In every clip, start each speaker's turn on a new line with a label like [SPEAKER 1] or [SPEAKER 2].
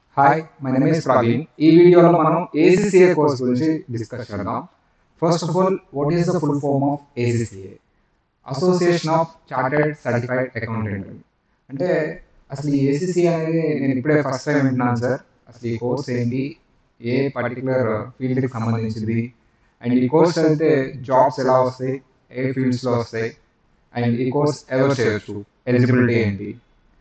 [SPEAKER 1] Hi, my name is Praveen. ఈ వీడియోలో మనం ACCA కోర్స్ గురించి డిస్కస్ చేద్దాం. First of all, what is the full form of ACCA? Association of chartered certified accountant. అంటే అసలు ఈ ACCA అనేది నేను ఇప్పుడే ఫస్ట్ టైం వింటున్నాను సార్. అసలు ఈ కోర్స్ ఏంటి, ఏ పర్టికులర్ ఫీల్డ్కి సంబంధించింది, అండ్ ఈ కోర్స్ అయితే జాబ్స్ ఎలా వస్తాయి, ఏ ఫీల్డ్స్లో వస్తాయి, అండ్ ఈ కోర్స్ ఎవరు చేయొచ్చు, ఎలిజిబిలిటీ ఏంటి,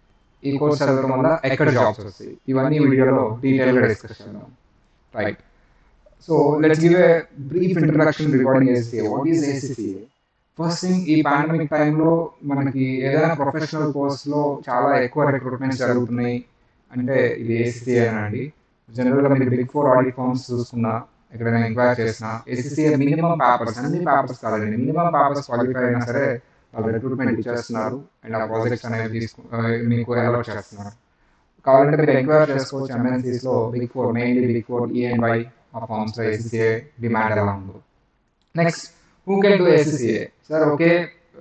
[SPEAKER 1] ఈ కోర్స్ చదవడం వల్ల ఎక్కడ జాబ్స్ వస్తాయి, ఇవన్నీ వీడియోలో డీటెయిల్గా డిస్కస్ చేద్దాం. Right. So let's give a brief introduction regarding ACCA. What is ACCA? First thing, ఈ పాండమిక్ టైంలో మనకి ఏదైనా ప్రొఫెషనల్ కోర్స్లో చాలా ఎక్కువ రిక్రూట్మెంట్స్ జరుగుతున్నాయి అంటే ఇది ACCA అండి. జనరల్గా మీరు బిగ్ 4 ఆడిట్ ఫార్మ్స్ చూసుకున్నా, ఎక్కడైనా ఎంక్వైరీ చేసినా ACCA మినిమం పేపర్స్, అన్ని పేపర్స్ కాదండి, మినిమం పేపర్స్ క్వాలిఫై అయినా సరే వాళ్ళు రిక్రూట్మెంట్ ఇచ్చేస్తున్నారు అండ్ ఆ ప్రాజెక్ట్స్ అనేవి మీకు అలౌట్ చేస్తున్నారు. కావాలంటే మీరు ఎంక్వైరీ చేసుకోవచ్చు MNCస్లో బిగ్ 4, మెయిన్లీ బిగ్ 4 E&Y ఆ ఫార్మ్స్లో ACCA డిమాండ్ ఎలా ఉందో. Next, who can do ACCA? Sir okay,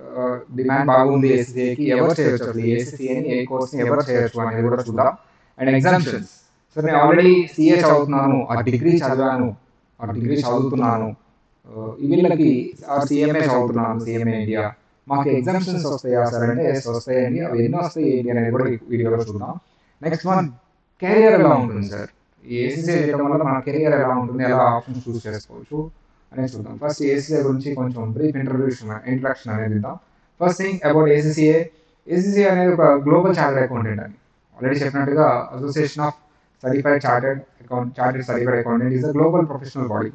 [SPEAKER 1] demand బాగుంది ACCAకి, ఎవరు చేయొచ్చు అసలు ACCAని, ఏ కోర్స్ని ఎవరు చేయొచ్చు అనేది కూడా చూద్దాం. And exemptions. సార్ నేను ఆల్రెడీ CA చదువుతున్నాను, ఆ డిగ్రీ చదివాను, ఆ డిగ్రీ చదువుతున్నాను, వీళ్ళకి CMA చదువుతున్నాను, CMA ఇండియా, మాకు ఎగ్జామ్షన్స్ వస్తాయా సార్ అంటే వస్తాయండి. అవి ఎన్ని వస్తాయి ఏంటి అనేది కూడా ఈ వీడియోలో చూద్దాం. నెక్స్ట్ వన్, కెరియర్ ఎలా ఉంటుంది సార్, ఈ ACCA చేయడం వల్ల మన కెరియర్ ఎలా ఉంటుంది, ఎలా ఆప్షన్స్ చూస్ చేసుకోవచ్చు అనేది చూద్దాం. ఫస్ట్ ACCA గురించి కొంచెం బ్రీఫ్ ఇంట్రడక్షన్ అనేది ఇద్దాం. First thing about ACCA. ACCA అనేది ఒక గ్లోబల్ చార్టర్డ్ అకౌంటెంట్ అని ఆల్రెడీ చెప్పినట్టుగా, association of chartered certified accountant is a global professional body.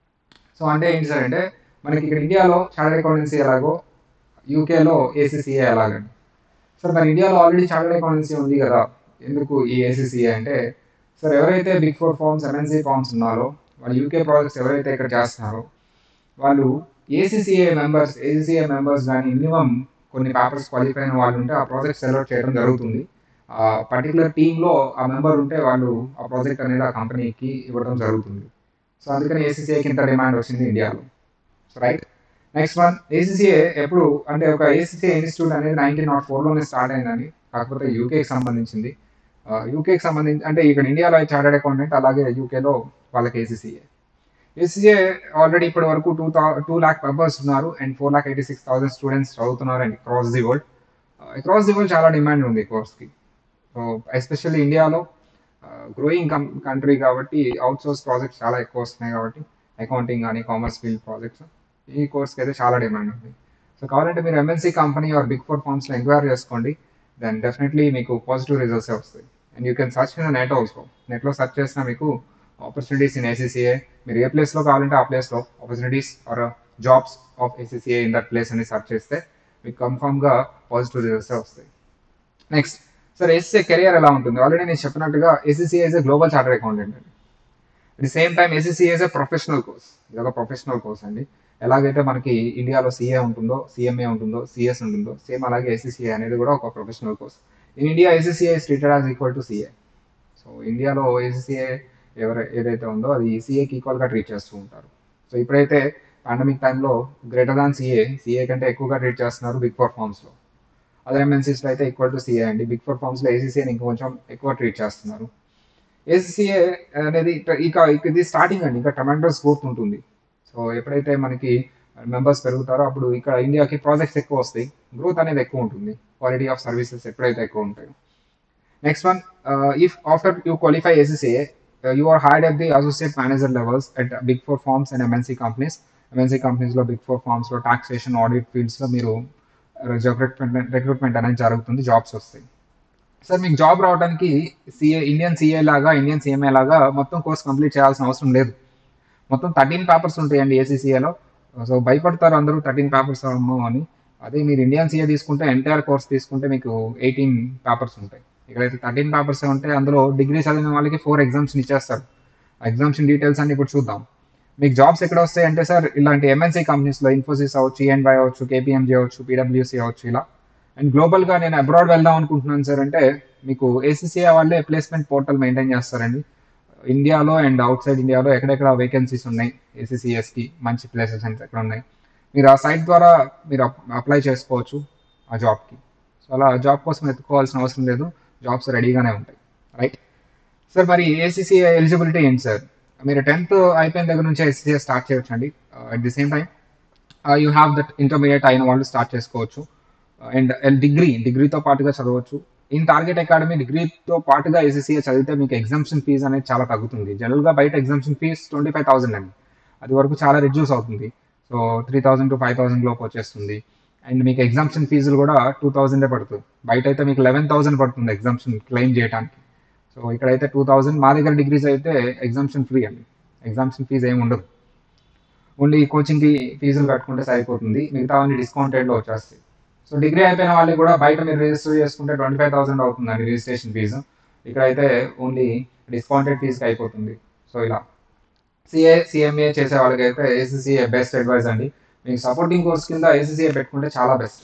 [SPEAKER 1] So అంటే ఏంటి సార్ అంటే, మనకి ఇక్కడ ఇండియాలో చార్టర్డ్ అకౌంటెన్సీ ఎలాగో యూకేలో ACCA ఎలాగండి. సార్ మన ఇండియాలో ఆల్రెడీ చార్టర్డ్ అకౌంటెన్సీ ఉంది కదా, ఎందుకు ఈ ACCA అంటే, సార్ ఎవరైతే బిగ్ 4 ఫార్మ్స్, MNC ఫార్మ్స్ ఉన్నారో, వాళ్ళు యూకే ప్రాజెక్ట్స్ ఎవరైతే ఇక్కడ చేస్తున్నారో వాళ్ళు ACCA మెంబర్స్ కానీ మినిమం కొన్ని పేపర్స్ క్వాలిఫై అయిన వాళ్ళు ఉంటే ఆ ప్రాజెక్ట్ సెలెక్ట్ చేయడం జరుగుతుంది. ఆ పర్టికులర్ టీంలో ఆ మెంబర్ ఉంటే వాళ్ళు ఆ ప్రాజెక్ట్ అనేది ఆ కంపెనీకి ఇవ్వడం జరుగుతుంది. సో అందుకని ACCAకి ఇంత డిమాండ్ వచ్చింది ఇండియాలో. రైట్. నెక్స్ట్ వన్, ACCA ఎప్పుడు అంటే, ఒక ACCA ఇన్స్టిట్యూట్ అనేది 1904లోనే స్టార్ట్ అయిందండి, కాకపోతే యూకేకి సంబంధించింది. యూకేకి సంబంధించి అంటే ఇక్కడ ఇండియాలో చార్టర్డ్ అకౌంటెంట్, అలాగే యూకేలో వాళ్ళకి ACCA ఆల్రెడీ ఇప్పటి వరకు 2 lakh మెంబర్స్ ఉన్నారు అండ్ 4,86,000 స్టూడెంట్స్ చదువుతున్నారు అండ్ అక్రాస్ ది వరల్డ్ చాలా డిమాండ్ ఉంది ఈ కోర్స్కి. సో ఎస్పెషల్లీ ఇండియాలో గ్రోయింగ్ కంట్రీ కాబట్టి అవుట్ సోర్స్ ప్రాజెక్ట్స్ చాలా ఎక్కువ వస్తున్నాయి కాబట్టి, అకౌంటింగ్ కానీ కామర్స్ ఫీల్డ్ ప్రాజెక్ట్స్ ఈ కోర్స్కి అయితే చాలా డిమాండ్ ఉంది. సో కావాలంటే మీరు MNC కంపెనీ ఆర్ బిగ్ 4 ఫార్మ్స్లో ఎంక్వైరీ చేసుకోండి, దెన్ డెఫినెట్లీ మీకు పాజిటివ్ రిజల్ట్స్ వస్తాయి. And you can search in net also. నెట్లో సర్చ్ చేసినా మీకు ఆపర్చునిటీస్ ఇన్ ACCA, మీరు ఏ ప్లేస్లో కావాలంటే ఆ ప్లేస్లో opportunities or jobs of ACCA in that place అని సర్చ్ చేస్తే మీకు కన్ఫామ్గా పాజిటివ్ రిజల్ట్స్ వస్తాయి. నెక్స్ట్ సార్, ACCA కెరియర్ ఎలా ఉంటుంది? ఆల్రెడీ నేను చెప్పినట్టుగా ACCA is a global chartered accountant అండి. At the same time ACCA is a professional course. ఇది ఒక ప్రొఫెషనల్ కోర్స్ అండి. ఎలాగైతే మనకి ఇండియాలో CA ఉంటుందో, CMA ఉంటుందో, CS ఉంటుందో, సేమ్ అలాగే ACCA అనేది కూడా ఒక professional course. In India ACCA is treated as equal to CA. So ఇండియాలో ACCA ఏదైతే ఉందో అది CAకి ఈక్వల్గా ట్రీట్ చేస్తూ ఉంటారు. సో ఇప్పుడైతే పాండమిక్ టైంలో గ్రేటర్ దాన్ CA కంటే ఎక్కువగా ట్రీట్ చేస్తున్నారు బిగ్ 4 ఫార్మ్స్లో. అదే MNCస్లో అయితే ఈక్వల్ టు CA అండి. బిగ్ 4 ఫార్మ్స్లో ACCAని ఇంకొంచెం ఎక్కువ ట్రీట్ చేస్తున్నారు. ACCA అనేది ఇది స్టార్టింగ్ అండి, ఇంకా ట్రమెండస్ గ్రోత్ ఉంటుంది. సో ఎప్పుడైతే మనకి మెంబర్స్ పెరుగుతారో అప్పుడు ఇక్కడ ఇండియాకి ప్రాజెక్ట్స్ ఎక్కువ వస్తాయి, గ్రోత్ అనేది ఎక్కువ ఉంటుంది, క్వాలిటీ ఆఫ్ సర్వీసెస్ ఎప్పుడైతే ఎక్కువ ఉంటాయో. Next one, if after you qualify ACCA, you are hired at the associate manager levels at big 4 firms and MNC కంపెనీస్లో బిగ్ 4 ఫార్మ్స్లో టాక్సేషన్, ఆడిట్ ఫీల్డ్స్లో మీరు రిక్రూట్మెంట్ అనేది జరుగుతుంది, జాబ్స్ వస్తాయి. సార్ మీకు జాబ్ రావడానికి ఇండియన్ CMA లాగా మొత్తం కోర్స్ కంప్లీట్ చేయాల్సిన అవసరం లేదు. మొత్తం 13 పేపర్స్ ఉంటాయండి ACCAలో. సో భయపడతారు అందరూ 13 పేపర్స్ అని. అదే మీరు ఇండియన్ CA తీసుకుంటే, ఎంటైర్ కోర్స్ తీసుకుంటే మీకు 18 పేపర్స్ ఉంటాయి. ఇక్కడైతే 13 పేపర్స్ ఉంటాయి. అందులో డిగ్రీ చదివిన వాళ్ళకి 4 ఎగ్జామ్షన్ ఇచ్చేస్తారు. ఆ ఎగ్జామ్షన్ డీటెయిల్స్ అన్ని ఇప్పుడు చూద్దాం. మీకు జాబ్స్ ఎక్కడ వస్తాయి అంటే సార్, ఇలాంటి MNC కంపెనీస్లో ఇన్ఫోసిస్ అవ్వచ్చు, E&Y అవ్వచ్చు, KPMG అవ్వచ్చు, PwC అవ్వచ్చు ఇలా. అండ్ గ్లోబల్గా నేను అబ్రాడ్ వెళ్దాం అనుకుంటున్నాను సార్ అంటే, మీకు ACCA వాళ్ళే ప్లేస్మెంట్ పోర్టల్ మెయింటైన్ చేస్తారండి. ఇండియాలో అండ్ అవుట్ సైడ్ ఇండియాలో ఎక్కడెక్కడ వేకెన్సీస్ ఉన్నాయి ACCSకి, మంచి ప్లేసెస్ అంటే ఎక్కడ ఉన్నాయి, మీరు ఆ సైట్ ద్వారా మీరు అప్లై చేసుకోవచ్చు ఆ జాబ్కి. సో అలా జాబ్ కోసం ఎత్తుకోవాల్సిన అవసరం లేదు, జాబ్స్ రెడీగానే ఉంటాయి. రైట్. సార్ మరి ఏసీసీఏ ఎలిజిబిలిటీ ఏంటి సార్? మీరు 10th అయిపోయిన దగ్గర నుంచి ఏసీసీఏ స్టార్ట్ చేయొచ్చండి. At the same time you have that intermediate అయిన వాళ్ళు స్టార్ట్ చేసుకోవచ్చు. అండ్ డిగ్రీతో పాటుగా చదవచ్చు. ఇన్ టార్గెట్ అకాడమీ డిగ్రీతో పాటుగా ఏసీసీఏ చదివితే మీకు ఎగ్జామ్షన్ ఫీజ్ అనేది చాలా తగ్గుతుంది. జనరల్గా బయట ఎగ్జామ్షన్ ఫీజ్ 25,000 అండి. అది వరకు చాలా రిడ్యూస్ అవుతుంది. సో 3,000 to 5,000 లోపు వచ్చేస్తుంది. అండ్ మీకు ఎగ్జామ్షన్ ఫీజులు కూడా 2,000 పడుతుంది. బయట అయితే మీకు 11,000 పడుతుంది ఎగ్జామ్షన్ క్లెయిమ్ చేయడానికి. సో ఇక్కడైతే 2,000. మా దగ్గర డిగ్రీస్ అయితే ఎగ్జామ్షన్ ఫ్రీ అండి. ఎగ్జామ్షన్ ఫీజ్ ఏమి ఉండదు. ఓన్లీ కోచింగ్కి ఫీజులు కట్టుకుంటే సరిపోతుంది. మిగతావన్నీ డిస్కౌంటెడ్లో వచ్చేస్తాయి. సో డిగ్రీ అయిపోయిన వాళ్ళకి కూడా బయట మీరు రిజిస్టర్ చేసుకుంటే 25,000 అవుతుందండి రిజిస్ట్రేషన్ ఫీజు. ఇక్కడైతే ఓన్లీ డిస్కౌంటెడ్ ఫీజుకి అయిపోతుంది. సో ఇలా సిఎంఏ చేసే వాళ్ళకైతే ఏసీసీఏ బెస్ట్ అడ్వైస్ అండి. మీకు సపోర్టింగ్ కోర్స్ కింద ఏసీసీఏ పెట్టుకుంటే చాలా బెస్ట్.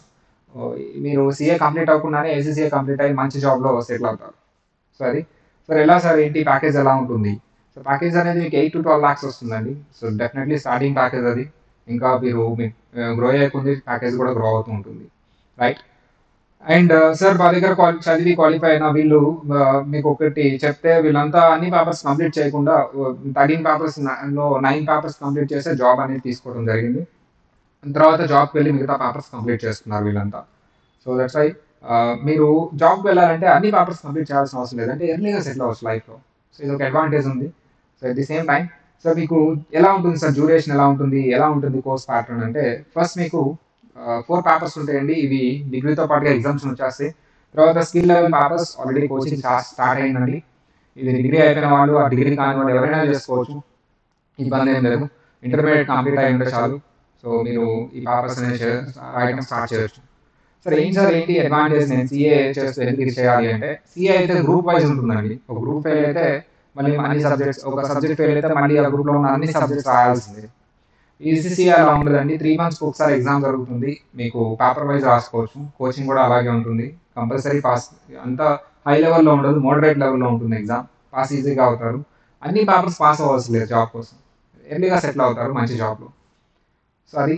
[SPEAKER 1] మీరు సీఏ కంప్లీట్ అవ్వకుండానే ఏసీసీఏ కంప్లీట్ అయ్యి మంచి జాబ్లో సెటిల్ అవుతారు. సో అది సార్ ఎలా సార్ ఏంటి ప్యాకేజ్ ఎలా ఉంటుంది? సో ప్యాకేజ్ అనేది మీకు 8 to 12 lakhs వస్తుందండి. సో డెఫినెట్లీ స్టార్టింగ్ ప్యాకేజ్ అది. ఇంకా మీరు గ్రో అయ్యే ప్యాకేజ్ కూడా గ్రో అవుతూ ఉంటుంది, రైట్? అండ్ సార్ మా దగ్గర చదివి క్వాలిఫై అయిన వీళ్ళు మీకు ఒకటి చెప్తే వీళ్ళంతా అన్ని పేపర్స్ కంప్లీట్ చేయకుండా 13 పేపర్స్ లో 9 పేపర్స్ కంప్లీట్ చేస్తే జాబ్ అనేది తీసుకోవడం జరిగింది. తర్వాత జాబ్కి వెళ్ళి మిగతా పేపర్స్ కంప్లీట్ చేస్తున్నారు వీళ్ళంతా. సో దట్స్ వై మీరు జాబ్కి వెళ్ళాలంటే అన్ని పేపర్స్ కంప్లీట్ చేయాల్సిన అవసరం లేదంటే ఎర్లీగా సెటిల్ అవ్వచ్చు లైఫ్లో. సో ఇది ఒక అడ్వాంటేజ్ ఉంది. So at the same time sir మీకు ఎలా ఉంటుంది సార్ డ్యూరేషన్ ఎలా ఉంటుంది కోర్స్ ప్యాటర్న్ అంటే ఫస్ట్ మీకు 4 పేపర్స్ ఉంటాయండి. ఇవి డిగ్రీతో పాటుగా ఎగ్జామ్స్ వచ్చేస్తాయి. తర్వాత skill level papers already coaching start అయిందండి. ఇది డిగ్రీ అయిపోయిన వాళ్ళు ఆ డిగ్రీ కాని వాళ్ళు ఎవరైనా చేసుకోవచ్చు, ఇబ్బంది ఏం లేదు. ఇంటర్మీడియట్ కంప్లీట్ అయి ఉంటే చాలు. సో మీరు ఈ పేపర్స్ అనేది రాయడం స్టార్ట్ చేయొచ్చు. సార్ ఏంటి అడ్వాంటేజ్ నేను సీఏ చేస్తూ ఎందుకు చేయాలి అంటే సీఏ అయితే గ్రూప్ వైజ్ ఉంటుందండి. ఒక గ్రూప్ ఫెయిల్ అయితే మళ్ళీ అన్ని సబ్జెక్ట్స్, ఒక సబ్జెక్ట్ ఫెయిల్ అయితే మళ్ళీ ఆ గ్రూప్లో ఉన్న అన్ని సబ్జెక్ట్స్ రాయాల్సిందే. ఈసీసీ అలా ఉండదండి. 3 months ఒకసారి ఎగ్జామ్ జరుగుతుంది. మీకు పేపర్ వైజ్ రాసుకోవచ్చు. కోచింగ్ కూడా అలాగే ఉంటుంది. Compulsory pass. అంత హై లెవెల్లో ఉండదు, మోడరేట్ లెవెల్లో ఉంటుంది ఎగ్జామ్. పాస్ ఈజీగా అవుతారు. అన్ని పేపర్స్ పాస్ అవ్వాల్సి లేదు జాబ్ కోసం. ఎర్లీగా సెటిల్ అవుతారు మంచి జాబ్లో. సో అది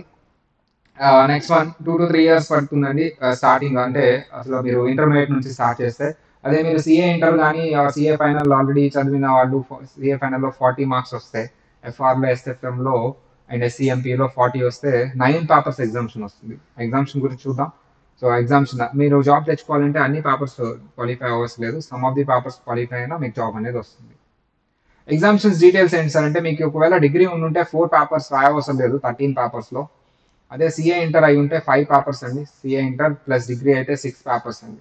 [SPEAKER 1] నెక్స్ట్ 2 to 3 years పడుతుందండి స్టార్టింగ్. అంటే అసలు మీరు ఇంటర్మీడియట్ నుంచి స్టార్ట్ చేస్తే అదే మీరు సీఏ ఇంటర్ కానీ సీఏ ఫైనల్ ఆల్రెడీ చదివిన వాళ్ళు సీఏ ఫైనల్లో 40 marks వస్తాయి. ఎఫ్ఆర్లో ఎస్ఎఫ్ఎంలో అండ్ ఎస్సీఎంపీలో 40 వస్తే 9 పేపర్స్ ఎగ్జామ్షన్ వస్తుంది. ఎగ్జామ్షన్ గురించి చూద్దాం. సో ఎగ్జామ్షన్ మీరు జాబ్ తెచ్చుకోవాలంటే అన్ని పేపర్స్ క్వాలిఫై అవ్వలేదు. Some of the papers qualify అయినా మీకు జాబ్ అనేది వస్తుంది. ఎగ్జామ్షన్స్ డీటెయిల్స్ ఏంటి సార్ అంటే మీకు ఒకవేళ డిగ్రీ ఉంటే 4 పేపర్స్ రాయవసరం లేదు 13 పేపర్స్లో. అదే సీఏ ఇంటర్ అయి ఉంటే 5 పేపర్స్ అండి. సీఏ ఇంటర్ ప్లస్ డిగ్రీ అయితే 6 పేపర్స్ అండి.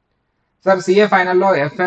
[SPEAKER 1] సార్ సీఏ ఫైనల్లో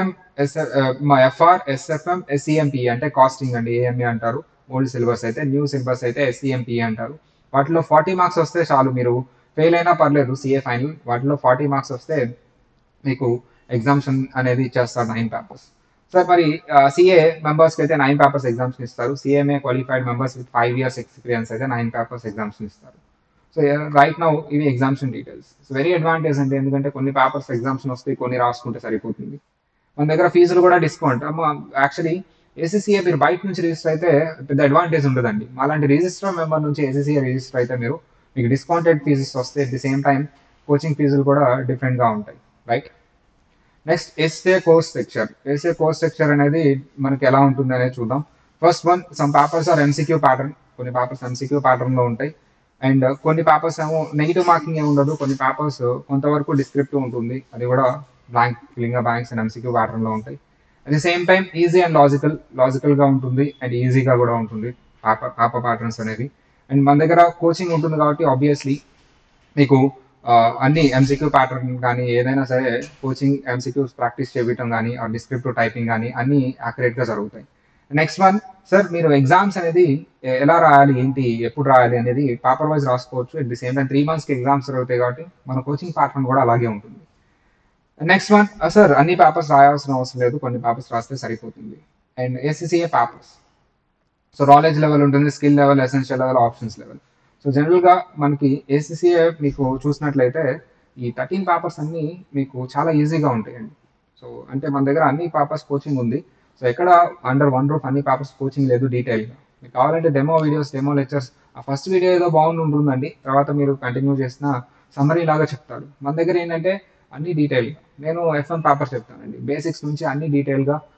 [SPEAKER 1] ఎఫ్ఆర్ ఎస్ఎఫ్ఎం ఎస్సీఎంపీ అంటే కాస్టింగ్ అండి, ఏఎంఏ అంటారు. ఓల్డ్ సిలబస్ అయితే, న్యూ సిలబస్ అయితే ఎస్సీఎంపీ అంటారు. వాటిలో 40 marks వస్తే చాలు, మీరు ఫెయిల్ అయినా పర్లేదు సీఏ ఫైనల్. వాటిలో 40 marks వస్తే మీకు ఎగ్జామ్షన్ అనేది ఇచ్చేస్తారు 9 పేపర్స్. సార్ మరి సీఏ మెంబర్స్కి అయితే 9 పేపర్స్ ఎగ్జామ్షన్ ఇస్తారు. CMA qualified members with 5 years experience అయితే 9 పేపర్స్ ఎగ్జామ్షన్ ఇస్తారు. సో రైట్ నౌ ఇవి exemption details. So very advantage అంటే ఎందుకంటే కొన్ని పేపర్స్ ఎగ్జామ్షన్ వస్తాయి, కొన్ని రాసుకుంటే సరిపోతుంది. మన దగ్గర ఫీజులు కూడా డిస్కౌంట్. యాక్చువల్లీ ఏసీసీఏ మీరు బయట నుంచి రిజిస్టర్ అయితే పెద్ద అడ్వాంటేజ్ ఉండదండి. అలాంటి రిజిస్టర్ మెంబర్ నుంచి ఏసీసీఏ రిజిస్టర్ అయితే మీకు డిస్కౌంటెడ్ ఫీజెస్ వస్తాయి. At the same time coaching ఫీజులు కూడా డిఫరెంట్గా ఉంటాయి, right? Next SA course structure. SA course structure అనేది మనకి ఎలా ఉంటుంది అనేది చూద్దాం. First one, some papers are MCQ pattern. కొన్ని పేపర్స్ ఎంసీక్యూ ప్యాటర్న్లో ఉంటాయి. అండ్ కొన్ని పేపర్స్ ఏమో నెగిటివ్ మార్కింగ్ ఏమి ఉండదు. కొన్ని పేపర్స్ కొంతవరకు డిస్క్రిప్టివ్ ఉంటుంది. అది కూడా blank filling banks and MCQ ప్యాటర్న్లో ఉంటాయి. At the same time easy and లాజికల్గా ఉంటుంది అండ్ ఈజీగా కూడా ఉంటుంది పేపర్ ప్యాటర్న్స్ అనేది. అండ్ మన దగ్గర కోచింగ్ ఉంటుంది కాబట్టి ఆబ్వియస్లీ మీకు అన్ని ఎంసీక్యూ ప్యాటర్న్ కానీ ఏదైనా సరే కోచింగ్ ఎంసీక్యూస్ ప్రాక్టీస్ చేయటం కానీ ఆ డిస్క్రిప్టివ్ టైపింగ్ కానీ అన్నీ యాక్యురేట్గా జరుగుతాయి. నెక్స్ట్ వన్, సార్ మీరు ఎగ్జామ్స్ అనేది ఎలా రాయాలి, ఏంటి, ఎప్పుడు రాయాలి అనేది పేపర్ వైజ్ రాసుకోవచ్చు. అట్ ది సేమ్ టైం 3 monthsకి ఎగ్జామ్స్ జరుగుతాయి కాబట్టి మన కోచింగ్ ప్యాటర్న్ కూడా అలాగే ఉంటుంది. నెక్స్ట్ వన్, సార్ అన్ని పేపర్స్ రాయాల్సిన అవసరం లేదు, కొన్ని పేపర్స్ రాస్తే సరిపోతుంది. And ACCA papers, so knowledge level ఉంటుంది, skill level, essential level, options level. So జనరల్గా మనకి ఏసీసీఏ మీకు చూసినట్లయితే ఈ 13 పేపర్స్ అన్నీ మీకు చాలా ఈజీగా ఉంటాయండి. సో అంటే మన దగ్గర అన్ని పేపర్స్ కోచింగ్ ఉంది. సో ఎక్కడ అండర్ వన్ రూఫ్ అన్ని పేపర్స్ కోచింగ్ లేదు డీటెయిల్గా. మీకు కావాలంటే డెమో వీడియోస్, డెమో లెక్చర్స్, ఆ ఫస్ట్ వీడియో ఏదో ఉంటుందండి, తర్వాత మీరు కంటిన్యూ చేసిన సమ్మరీ లాగా చెప్తాడు. మన దగ్గర ఏంటంటే అన్ని డీటెయిల్గా నేను ఎఫ్ఎం పేపర్ చెప్తానండి. బేసిక్స్ నుంచి అన్ని డీటెయిల్గా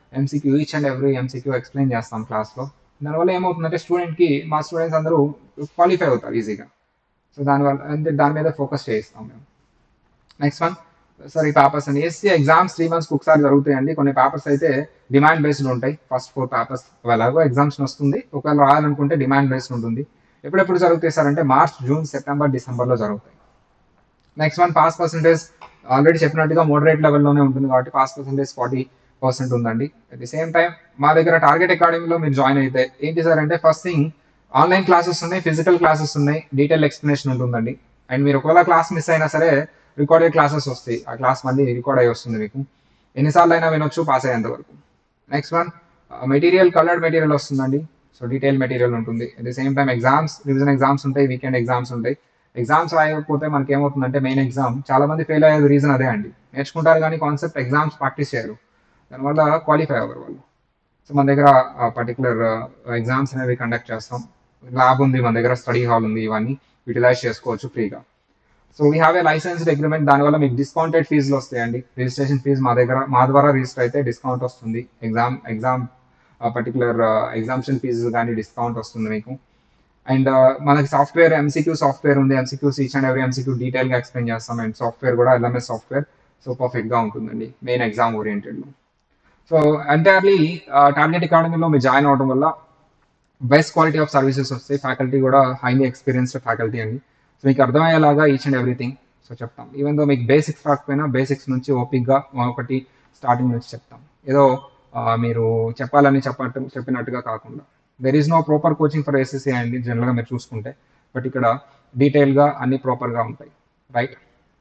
[SPEAKER 1] MCQ each and every MCQ explain చేస్తాం క్లాస్లో. దానివల్ల ఏమవుతుందంటే మా స్టూడెంట్స్ అందరూ క్వాలిఫై అవుతారు ఈజీగా. సో దానివల్ల అంటే దాని మీద ఫోకస్ చేయిస్తాం మేము. నెక్స్ట్ వన్ సార్, ఈ పేపర్స్ అండి ఏసీ ఎగ్జామ్స్ 3 months ఒకసారి జరుగుతాయండి. కొన్ని పేపర్స్ అయితే డిమాండ్ బేస్డ్ ఉంటాయి. ఫస్ట్ 4 పేపర్స్ ఎలాగో ఎగ్జామ్స్ వస్తుంది, ఒకవేళ రాయాలనుకుంటే డిమాండ్ బేస్డ్ ఉంటుంది. ఎప్పుడెప్పుడు జరుగుతాయి సార్ అంటే మార్చ్, జూన్, సెప్టెంబర్, డిసెంబర్లో జరుగుతాయి. Next one pass percentage already చెప్పినట్టుగా మోడరేట్ లెవెల్లోనే ఉంటుంది కాబట్టి పాస్ పర్సెంటేజ్ 40% ఉందండి. అట్ ది సేమ్ టైం మా దగ్గర టార్గెట్ అకాడమీలో మీరు జాయిన్ అయితే ఏంటి సార్ అంటే ఫస్ట్ థింగ్ ఆన్లైన్ క్లాసెస్ ఉన్నాయి, ఫిజికల్ క్లాసెస్ ఉన్నాయి, డీటెయిల్ ఎక్స్ప్లెనేషన్ ఉంటుందండి. అండ్ మీరు ఒకవేళ క్లాస్ మిస్ అయినా సరే రికార్డెడ్ క్లాసెస్ వస్తాయి, ఆ క్లాస్ మళ్ళీ రికార్డ్ అయ్యి వస్తుంది మీకు. ఎన్నిసార్లు అయినా వినొచ్చు పాస్ అయ్యేంత వరకు. Next one material coloured material వస్తుందండి. సో డీటెయిల్ మెటీరియల్ ఉంటుంది. At the same time exams, revision exams ఉంటాయి, వీకెండ్ ఎగ్జామ్స్ ఉంటాయి. ఎగ్జామ్స్ రాయకపోతే మనకి ఏమవుతుందంటే మెయిన్ ఎగ్జామ్ చాలా మంది ఫెయిల్ అయ్యేది రీజన్ అదే అండి. నేర్చుకుంటారు కానీ కాన్సెప్ట్ ఎగ్జామ్స్ ప్రాక్టీస్ చేయరు, దానివల్ల క్వాలిఫై అవ్వరు వాళ్ళు. సో మన దగ్గర పర్టికులర్ ఎగ్జామ్స్ అనేవి కండక్ట్ చేస్తాం. ల్యాబ్ ఉంది మన దగ్గర, స్టడీ హాల్ ఉంది, ఇవన్నీ యూటిలైజ్ చేసుకోవచ్చు ఫ్రీగా. So we have a licensed agreement, దానివల్ల మీకు డిస్కౌంటెడ్ ఫీజులు వస్తాయండి. రిజిస్ట్రేషన్ ఫీజు మా ద్వారా రిజిస్టర్ అయితే డిస్కౌంట్ వస్తుంది. ఎగ్జామ్ పర్టికులర్ ఎగ్జామ్షన్ ఫీజు కానీ డిస్కౌంట్ వస్తుంది మీకు. అండ్ మనకి సాఫ్ట్వేర్ ఎంసీక్యూ సాఫ్ట్వేర్ ఉంది. MCQs each and every MCQ డీటెయిల్గా ఎక్స్ప్లెయిన్ చేస్తాం. అండ్ సాఫ్ట్వేర్ కూడా ఎల్ఎంఎస్ సాఫ్ట్వేర్ సో పర్ఫెక్ట్గా ఉంటుందండి మెయిన్ ఎగ్జామ్ ఓరియంటెడ్లో. సో ఎంటైర్లీ టార్గెట్ అకాడమీలో మీరు జాయిన్ అవడం వల్ల బెస్ట్ క్వాలిటీ ఆఫ్ సర్వీసెస్ వస్తాయి. ఫ్యాకల్టీ కూడా హైలీ ఎక్స్పీరియన్స్డ్ ఫ్యాకల్టీ అండి. సో మీకు అర్థమయ్యేలాగా ఈచ్ అండ్ ఎవ్రీథింగ్ సో చెప్తాం. ఈవెన్ దో మీకు బేసిక్స్ రాకపోయినా బేసిక్స్ నుంచి ఓపిక్గా ఒకటి స్టార్టింగ్ నుంచి చెప్తాం. ఏదో మీరు చెప్పినట్టుగా కాకుండా. There is no proper coaching for ACC అండి జనరల్గా మీరు చూసుకుంటే, బట్ ఇక్కడ డీటెయిల్గా అన్ని ప్రాపర్గా ఉంటాయి. రైట్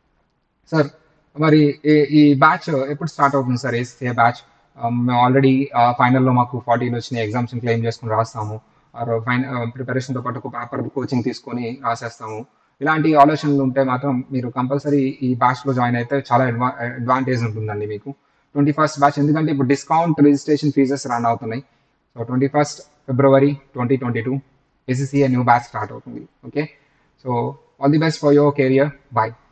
[SPEAKER 1] సార్, మరి ఈ బ్యాచ్ ఎప్పుడు స్టార్ట్ అవుతుంది సార్? ఏసీసీ బ్యాచ్ మేము ఆల్రెడీ ఫైనల్లో మాకు 40 వచ్చినాయి, ఎగ్జామ్స్ క్లెయిమ్ చేసుకుని రాస్తాము. ప్రిపరేషన్తో పాటు ఒక పేపర్ కోచింగ్ తీసుకొని రాసేస్తాము. ఇలాంటి ఆలోచనలు ఉంటే మాత్రం మీరు కంపల్సరీ ఈ బ్యాచ్లో జాయిన్ అయితే చాలా అడ్వాంటేజ్ ఉంటుందండి మీకు. 21st బ్యాచ్, ఎందుకంటే ఇప్పుడు డిస్కౌంట్ రిజిస్ట్రేషన్ ఫీజెస్ రన్ అవుతున్నాయి. So 21st February 2022 ACCA new batch start అవుతుంది. Okay, so all the best for your career. Bye.